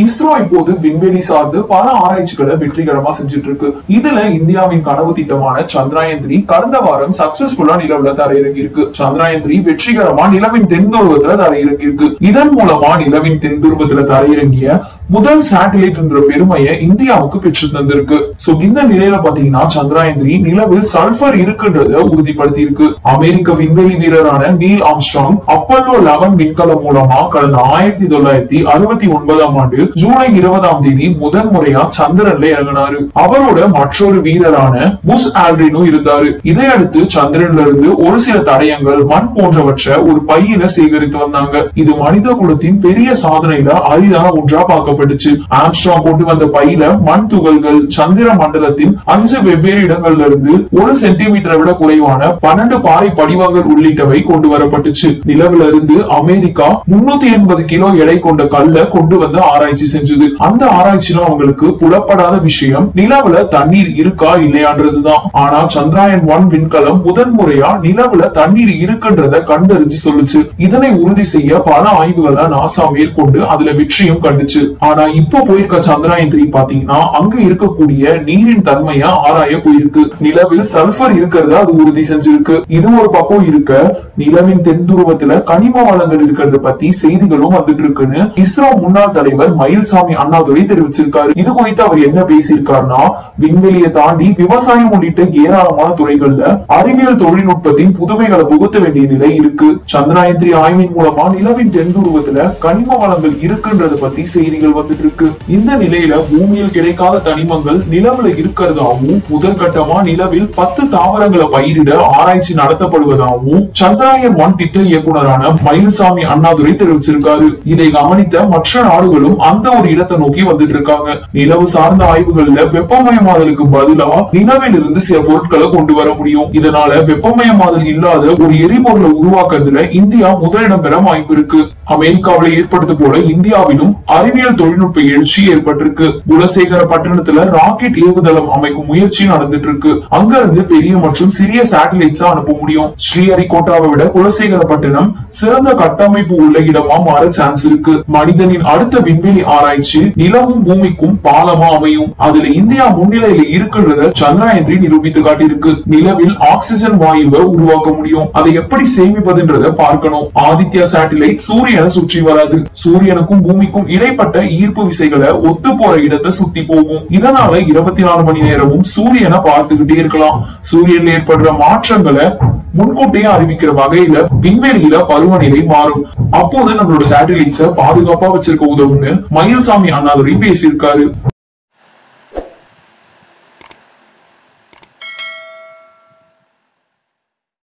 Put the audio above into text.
இஸ்ரோ இப்போது விண்வெளி சார்ந்து பல ஆராய்ச்சிகளை வெற்றிகரமா செஞ்சுட்டு இருக்கு. இதுல இந்தியாவின் கனவு திட்டமான சந்திராயன் 3 கடந்த வாரம் சக்சஸ்ஃபுல்லா நிலவுல தரையிறங்கி இருக்கு. சந்திராயன் 3 வெற்றிகரமா நிலவின் தென்துருவத்துல தரையிறங்கி இருக்கு. இதன் மூலமா நிலவின் தென்துருவத்துல தரையிறங்கிய முதல் சேட்டலைட் என்ற பெருமையை இந்தியாவுக்கு பெற்று தந்திருக்கு. சோ இந்த நிலையில பாத்தீங்கன்னா சந்திராயன் 3 நிலவில் சல்பர் இருக்குன்றத உறுதிப்படுத்தி இருக்கு. அமெரிக்க விண்வெளி வீரரான நீல் ஆம்ஸ்ட்ராங் அப்பல்லோ 11 விண்கலம் மூலமா கடந்த 1969 ஆண்டு ஜூலை 20 முதன் முறையா சந்திரன்ல இறங்கினாரு. அவரோட மற்றொரு வீரரான புஷ் ஆல்ட்ரினும் இருந்தாரு. இதையடுத்து சந்திரன்ல இருந்து ஒரு சில தடயங்கள் மண் போன்றவற்றை ஒரு பையில சேகரித்து வந்தாங்க. இது மனித குலத்தின் பெரிய சாதனையில அரிதான ஒன்றா பார்க்கப்பட்டுச்சு. ஆம்ஸ்ட்ராங் கொண்டு வந்த பையில மண் துகள்கள் சந்திர மண்டலத்தின் 5 வெவ்வேறு இடங்கள்ல இருந்து 1 சென்டிமீட்டரை விட குறைவான 12 பாறை படிவங்கள் உள்ளிட்டவை கொண்டு வரப்பட்டுச்சு. நிலவுல இருந்து அமெரிக்கா 380 கிலோ எடை கொண்ட கல்ல கொண்டு வந்து ஆராய்ச்சி செஞ்சது. அந்த ஆராய்ச்சியில அவங்களுக்கு புலப்படாத விஷயம் நிலவுல தண்ணீர் இருக்கா இல்லையான்றதுதான். ஆனா சந்திராயன் 1 விண்கலம் முதன் முறையா நிலவுல தண்ணீர் இருக்குன்றத கண்டறிஞ்சு சொல்லுச்சு. இதனை உறுதி செய்ய பல ஆய்வுகளை நாசா மேற்கொண்டு அதுல வெற்றியும் கண்டுச்சு. ஆனா இப்ப போயிருக்க சந்திராயன் 3 பாத்தீங்கன்னா அங்க இருக்கக்கூடிய நீரின் தன்மையை ஆராய போயிருக்கு. நிலவில் சல்பர் இருக்கிறத அது உறுதி செஞ்சிருக்கு. இது ஒரு பக்கம் இருக்க, நிலவின் தென்துருவத்துல கனிம வளங்கள் இருக்கிறத பத்தி செய்திகளும் வந்துட்டு இருக்குன்னு இஸ்ரோ முன்னாள் தலைவர் மயில்சாமி அண்ணாதுரை தெரிவிச்சிருக்காரு. இது குறித்து அவர் என்ன பேசியிருக்காருன்னா, விண்வெளியை தாண்டி விவசாயம் உள்ளிட்ட ஏராளமான துறைகள்ல அறிவியல் தொழில்நுட்பத்தின் புதுமைகளை புகுத்த வேண்டிய நிலை இருக்கு. சந்திராயன் 3 ஆய்வின் மூலமா நிலவின் தென்துருவத்துல கனிம வளங்கள் இருக்குன்றத பத்தி செய்திகள் வந்துட்டு இருக்கு. இந்த நிலையில பூமியில் கிடைக்காத தனிமங்கள் நிலவுல இருக்கிறதாவும் முதற்கட்டமா நிலவில் 10 தாவரங்களை பயிரிட ஆராய்ச்சி நடத்தப்படுவதாகவும் சந்திராயன் 1 திட்ட இயக்குனரான மயில்சாமி அண்ணாதுரை தெரிவிச்சிருக்காரு. இதை கவனித்த மற்ற நாடுகளும் அந்த ஒரு இடத்தை நோக்கி வந்துட்டு இருக்காங்க. நிலவு சார்ந்த ஆய்வுகள்ல வெப்பமயமாதலுக்கு பதிலா நிலவில் இருந்து சில பொருட்களை கொண்டு வர முடியும். இதனால வெப்பமயமாதல் இல்லாத ஒரு எரிபொருளை உருவாக்குறதுல இந்தியா முதலிடம் பெற வாய்ப்பு இருக்கு. அமெரிக்காவில் ஏற்பட்டது போல இந்தியாவிலும் அறிவியல் தொழில்நுட்ப எழுச்சி ஏற்பட்டிருக்கு. குலசேகர பட்டணத்துல ராக்கெட் ஏவுதளம் அமைக்கும் முயற்சி நடந்துட்டு இருக்கு. அங்க இருந்து பெரிய மற்றும் சிறிய சேட்டலைட்ஸ் அனுப்ப முடியும். ஸ்ரீஹரிகோட்டாவை விட குலசேகர பட்டணம் சிறந்த கட்டமைப்பு உள்ள இடமா மாற சான்ஸ் இருக்கு. மனிதனின் அடுத்த விண்வெளி ஆராய்ச்சி நிலவும் பூமிக்கும் பாலமா அமையும். அதுல இந்தியா முன்னிலையில இருக்குன்றத சந்திராயன் 3 நிரூபித்து காட்டியிருக்கு. நிலவில் ஆக்சிஜன் வாயுவை உருவாக்க முடியும். அதை எப்படி சேமிப்பதுன்றத பார்க்கணும். ஆதித்யா சேட்டலைட் சூரியனை சுற்றி வராது. சூரியனுக்கும் பூமிக்கும் இடைப்பட்ட ஈர்ப்பு விசைகளை ஒத்து போற இடத்தை சுத்தி போகும். இதனால 24 மணி நேரமும் சூரியனை பார்த்துக்கிட்டே இருக்கலாம். சூரியன்ல ஏற்படுற மாற்றங்களை முன்கூட்டியே அறிவிக்கிற வகையில விண்வெளியில பருவநிலை மாறும். அப்போது நம்மளோட சேட்டலைட்ஸை பாதுகாப்பா வச்சிருக்க உதவுன்னு மயில்சாமி அண்ணாதுரை பேசியிருக்காரு.